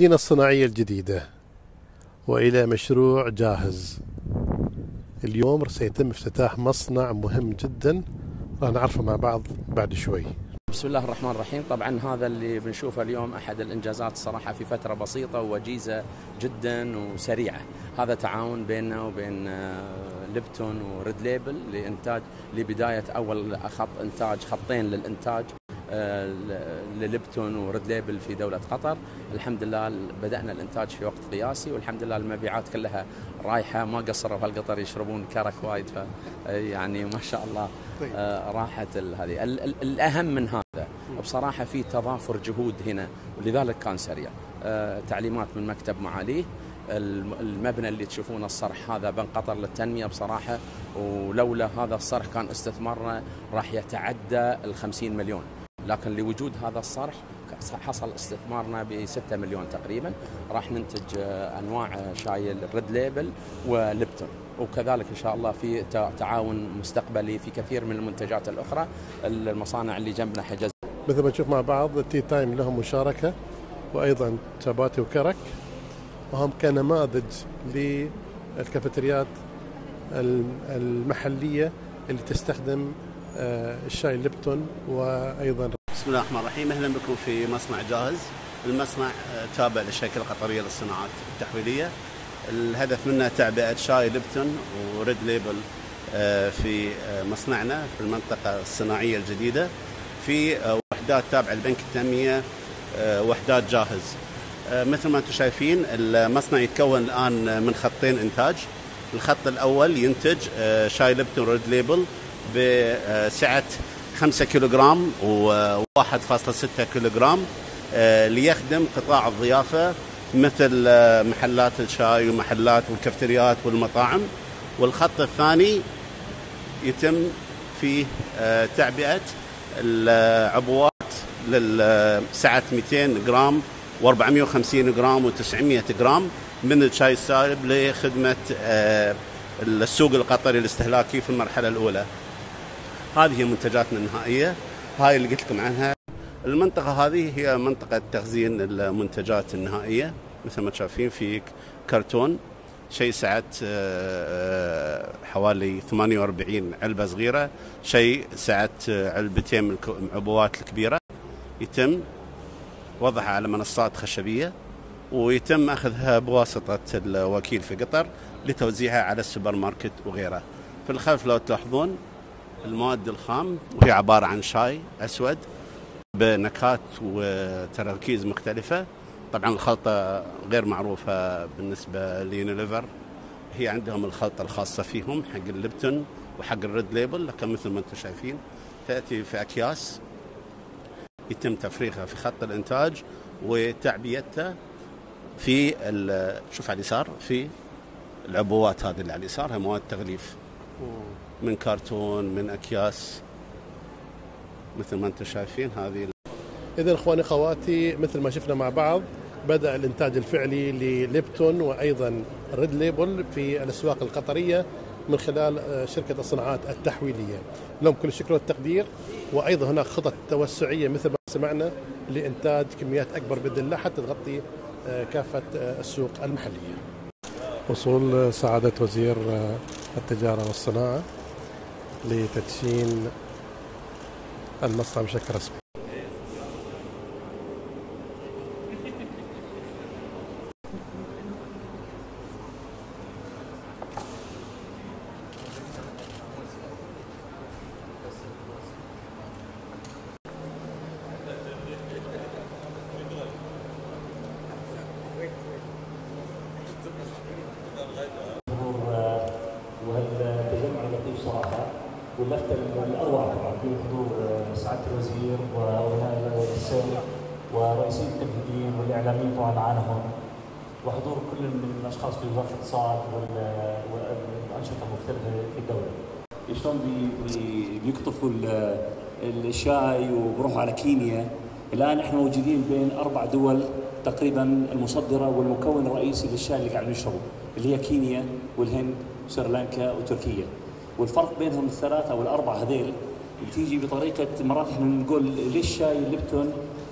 المدينة الصناعية الجديدة وإلى مشروع جاهز. اليوم سيتم افتتاح مصنع مهم جدا راح نعرفه مع بعض بعد شوي. بسم الله الرحمن الرحيم. طبعا هذا اللي بنشوفه اليوم أحد الإنجازات الصراحة في فترة بسيطة ووجيزة جدا وسريعة. هذا تعاون بيننا وبين ليبتون وريد ليبل لبداية أول خط إنتاج، خطين للإنتاج لليبتون وريد ليبل في دولة قطر. الحمد لله بدأنا الإنتاج في وقت قياسي، والحمد لله المبيعات كلها رايحة، ما قصروا بهالقطر يشربون كرك وايد، يعني ما شاء الله راحت هذه. الأهم من هذا بصراحة في تضافر جهود هنا، ولذلك كان سريع. تعليمات من مكتب معاليه. المبنى اللي تشوفونه الصرح هذا بن قطر للتنمية بصراحة، ولولا هذا الصرح كان استثمارنا راح يتعدى 50 مليون، لكن لوجود هذا الصرح حصل استثمارنا ب6 مليون تقريبا. راح ننتج أنواع شاي الريد ليبل وليبتون، وكذلك إن شاء الله في تعاون مستقبلي في كثير من المنتجات الأخرى. المصانع اللي جنبنا حجز مثل ما نشوف مع بعض تي تايم لهم مشاركة، وأيضا شباتي وكرك، وهم كنماذج للكافيتريات المحلية اللي تستخدم الشاي ليبتون. وأيضا بسم الله الرحمن الرحيم. أهلا بكم في مصنع جاهز. المصنع تابع للشركة القطرية للصناعات التحويلية. الهدف منه تعبئة شاي ليبتون وريد ليبل في مصنعنا في المنطقة الصناعية الجديدة، في وحدات تابعة لبنك التنمية، وحدات جاهز. مثل ما انتم شايفين المصنع يتكون الآن من خطين إنتاج. الخط الأول ينتج شاي ليبتون ريد ليبل بسعة 5 كيلوغرام و1.6 كيلوغرام ليخدم قطاع الضيافة مثل محلات الشاي ومحلات والكافتريات والمطاعم. والخط الثاني يتم فيه تعبئة العبوات للسعة 200 جرام و450 جرام و900 جرام من الشاي السائب لخدمة السوق القطري الاستهلاكي في المرحلة الأولى. هذه هي منتجاتنا النهائية، هاي اللي قلت لكم عنها. المنطقة هذه هي منطقة تخزين المنتجات النهائية. مثل ما شايفين في كرتون شيء سعة حوالي 48 علبة صغيرة، شيء سعة علبتين من العبوات الكبيرة، يتم وضعها على منصات خشبية ويتم أخذها بواسطة الوكيل في قطر لتوزيعها على السوبر ماركت وغيره. في الخلف لو تلاحظون المواد الخام، وهي عبارة عن شاي أسود بنكهات وتراكيز مختلفة. طبعا الخلطة غير معروفة بالنسبة ليونيليفر، هي عندهم الخلطة الخاصة فيهم حق الليبتون وحق الريد ليبل، لكن مثل ما انتم شايفين تأتي في أكياس يتم تفريغها في خط الإنتاج وتعبيتها في شوف على اليسار في العبوات هذه اللي على اليسار، هي مواد تغليف من كرتون من أكياس مثل ما انتم شايفين. هذه إذن إخواني أخواتي، مثل ما شفنا مع بعض بدأ الإنتاج الفعلي لليبتون وأيضا ريد ليبل في الأسواق القطرية من خلال شركة الصناعات التحويلية. لهم كل الشكر والتقدير. وأيضا هناك خطط توسعية مثل ما سمعنا لإنتاج كميات أكبر بإذن الله حتى تغطي كافة السوق المحلية. وصول سعادة وزير التجارة والصناعة لتدشين المصنع بشكل رسمي. وهالتجمع اللطيف صراحه، واللفته الاروع طبعا بحضور سعاده الوزير ونائب السيد ورئيسين التنفيذيين والاعلاميين طبعا معنا، وحضور كل من الاشخاص في وزاره الاقتصاد والانشطه المختلفه في الدوله. شلون بيقطفوا الشاي وبروحوا على كينيا. الان احنا موجودين بين 4 دول تقريبا المصدره والمكون الرئيسي للشاي اللي قاعد نشربه، اللي هي كينيا والهند وسريلانكا وتركيا. والفرق بينهم الثلاثه او الاربعه هذيل بتيجي بطريقه، مرات احنا نقول ليش شاي الليبتون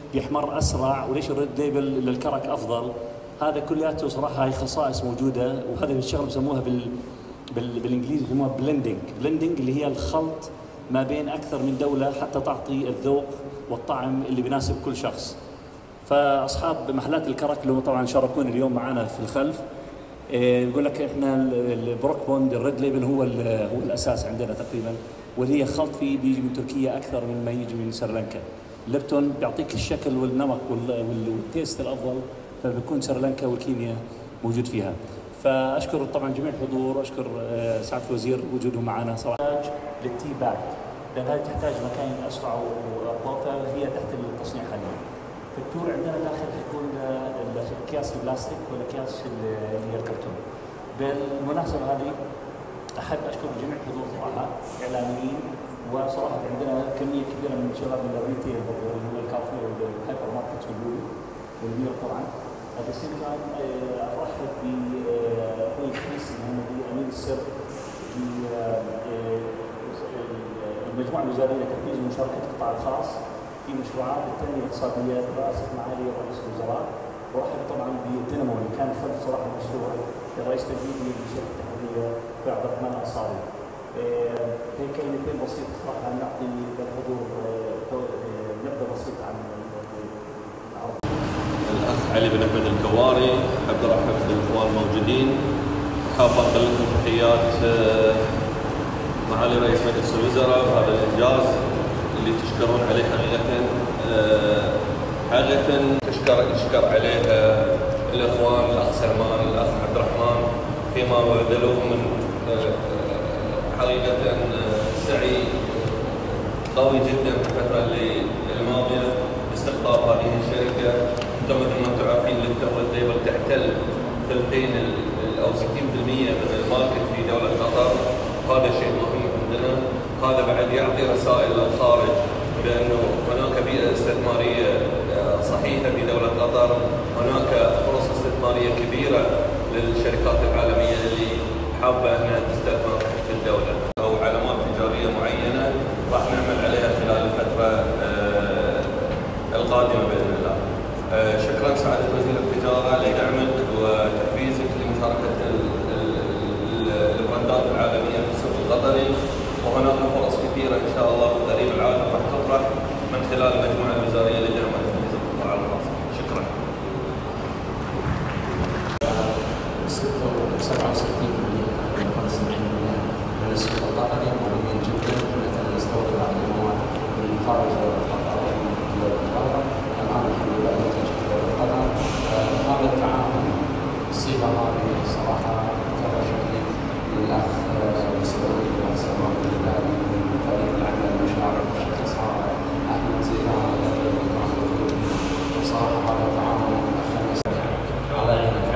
بيحمر اسرع، وليش الريد ليبل للكرك افضل. هذا كلياته صراحه هي خصائص موجوده، وهذا الشغله بسموها بالانجليزي بسموها بلندنج اللي هي الخلط ما بين اكثر من دوله حتى تعطي الذوق والطعم اللي بيناسب كل شخص. فاصحاب محلات الكرك اللي طبعا شاركونا اليوم معنا في الخلف يقول لك احنا البروك بوند الريد ليبل هو الاساس عندنا تقريبا، واللي هي خلط فيه بيجي من تركيا اكثر من ما يجي من سريلانكا. ليبتون بيعطيك الشكل والنمط والتيست الافضل، فبيكون سريلانكا والكينيا موجود فيها. فاشكر طبعا جميع الحضور، اشكر سعاده الوزير وجوده معنا صراحه. للتي باك لان هذه تحتاج مكان اسرع وافضل، فهي تحت التصنيع حاليا. في التور عندنا داخل حيكون اكياس البلاستيك والاكياس اللي هي الكرتون. بالمناسبه هذه احب اشكر جميع الحضور صراحه اعلاميين، وصراحه عندنا كميه كبيره من الشباب من الريتيل اللي هو الكافي والهايبر ماركت والبير طبعا. بس كان ارحب باخوي الكريس المهندي امين السر في المجموعه الوزاريه لتنفيذ مشاركه القطاع الخاص في مشروعات التنميه الاقتصاديه برئاسه معالي رئيس الوزراء. وارحب طبعا بالدينامو اللي كان خلف صراحه المشروع الرئيس التنفيذي للشركه التحريريه في عبد الرحمن الانصاري. في كلمتين بسيطه صراحه نعطي للحضور نبذه بسيطه عن العرض. الاخ علي بن احمد الكواري، احب ارحب بالاخوان الموجودين، حاب انقل لكم تحيات معالي رئيس مجلس الوزراء بهذا الانجاز اللي تشكرون عليه حقيقه يشكر عليه الاخوان الاخ سلمان الاخ عبد الرحمن فيما بذلوه من حقيقه سعي قوي جدا في الفتره الماضيه باستقطاب هذه الشركه. مثل ما انتم عارفين الريد ليبل تحتل ثلثين او 60% من الماركت في دوله قطر، هذا شيء مهم عندنا. هذا بعد يعطي رسائل للخارج بانه هناك بيئه استثماريه صحيحه في دوله قطر، هناك فرص استثماريه كبيره للشركات العالميه اللي حابه انها تستثمر في الدوله، او علامات تجاريه معينه راح نعمل عليها خلال الفتره القادمه باذن الله. شكرا سعاده وزير التجاره لدعمك وتحفيزك لمشاركه البراندات العالميه في السوق القطري، وهناك فرص كثيره ان شاء الله في القريب العاجل راح تطرح من خلال المجموعه الوزاريه لدعم تنفيذ القطاع الخاص. شكرا. 67% من السوق القطري مهمين جدا، مثل نستورد بعض المواد من خارج دوله قطر ومن دوله قطر. الان الحمد لله ننتج في دوله قطر. هذا التعاون الصيغه هذه صراحه ترى شكلي للاخ مسعود والاخ سلمان الهلالي من فريق العمل المشارك والشخص هذا احمد زيدان اللي كان موجود. وصراحه هذا التعاون خمس على عينك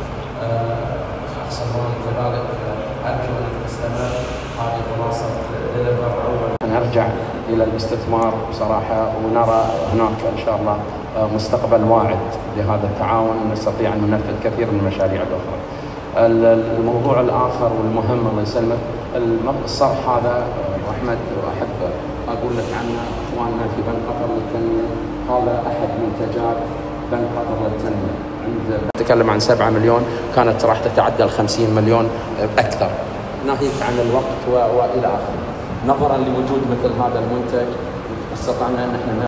سلمان كذلك. ارجو ان تستمر هذه خلاصه ديليفر اول. نرجع الى الاستثمار بصراحه، ونرى هناك ان شاء الله مستقبل واعد لهذا التعاون، نستطيع ان ننفذ كثير من المشاريع الاخرى. الموضوع الاخر والمهم الله يسلمك الصرح هذا احمد، واحب اقول لك عنه اخواننا في بنك قطر للتنميه. هذا احد منتجات بنك قطر للتنميه. نتكلم عن 7 مليون، كانت راح تتعدى ال 50 مليون اكثر، ناهيك عن الوقت والى اخره. نظرا لوجود مثل هذا المنتج استطعنا ان احنا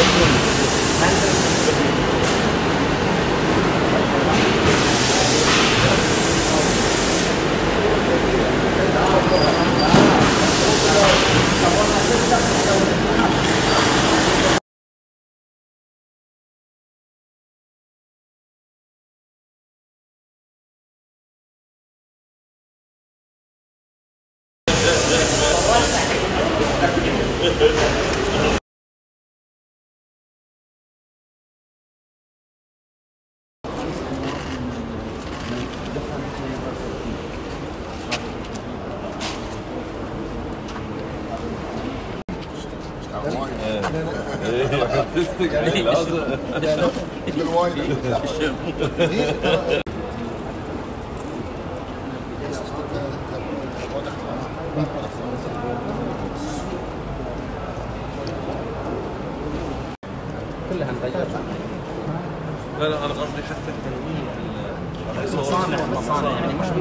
كلها نغير. لا انا قصدي حتى التنويه مصانع يعني مش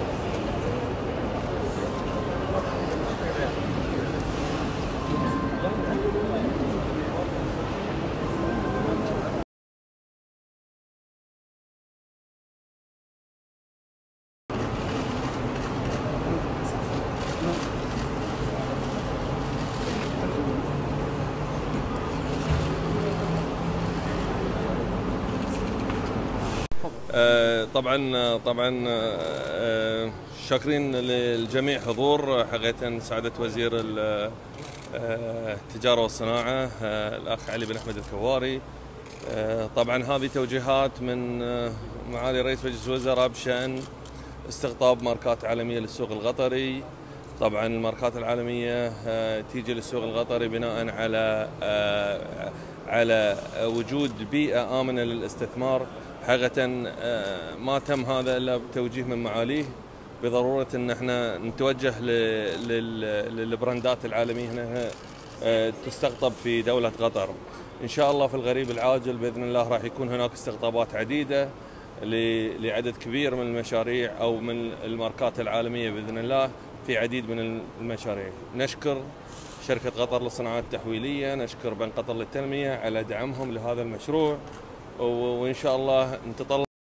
طبعا شاكرين للجميع حضور حقيقة سعادة وزير التجارة والصناعة الأخ علي بن أحمد الكواري. طبعا هذه توجيهات من معالي رئيس مجلس الوزراء بشأن استقطاب ماركات عالمية للسوق القطري. طبعا الماركات العالمية تيجي للسوق القطري بناء على وجود بيئة آمنة للاستثمار. حقيقة ما تم هذا إلا بتوجيه من معاليه بضرورة أن احنا نتوجه للبراندات العالمية هنا تستقطب في دولة قطر. إن شاء الله في القريب العاجل بإذن الله راح يكون هناك استقطابات عديدة لعدد كبير من المشاريع أو من الماركات العالمية بإذن الله في عديد من المشاريع. نشكر شركة قطر للصناعات التحويلية، نشكر بنك قطر للتنمية على دعمهم لهذا المشروع، وإن شاء الله نتطلع